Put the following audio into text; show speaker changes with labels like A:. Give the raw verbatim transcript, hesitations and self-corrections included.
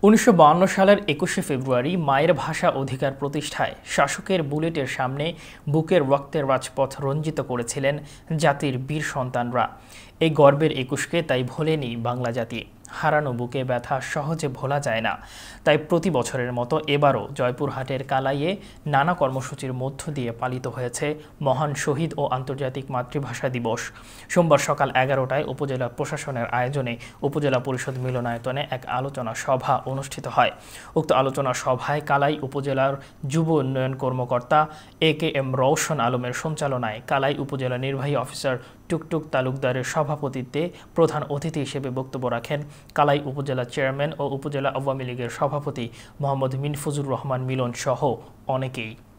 A: উনিশশো বায়ান্ন সালের একুশে ফেব্রুয়ারি মায়ের ভাষা অধিকার প্রতিষ্ঠায় শাসকের বুলেটের সামনে বুকের রক্তের রাজপথ রঞ্জিত করেছিলেন জাতির বীর সন্তানরা। এই গর্বের একুশকে তাই ভোলেনি বাংলা জাতি। হারানো বুকে ব্যথা সহজে ভোলা যায় না। তাই প্রতি বছরের মতো এবারও জয়পুরহাটের কালাইয়ে নানা কর্মসূচির মধ্য দিয়ে পালিত হয়েছে মহান শহীদ ও আন্তর্জাতিক মাতৃভাষা দিবস। সোমবার সকাল এগারোটায় উপজেলা প্রশাসনের আয়োজনে উপজেলা পরিষদ মিলনায়তনে এক আলোচনা সভা অনুষ্ঠিত হয়। উক্ত আলোচনা সভায় কালাই উপজেলার যুব উন্নয়ন কর্মকর্তা এ কে এম রওশন আলমের সঞ্চালনায় কালাই উপজেলা নির্বাহী অফিসার টুকটুক তালুকদারের সভাপতিত্বে প্রধান অতিথি হিসেবে বক্তব্য রাখেন কালাই উপজেলা চেয়ারম্যান ও উপজেলা আওয়ামী লীগের সভাপতি মোহাম্মদ মিনফুজুর রহমান মিলন সহ অনেকেই।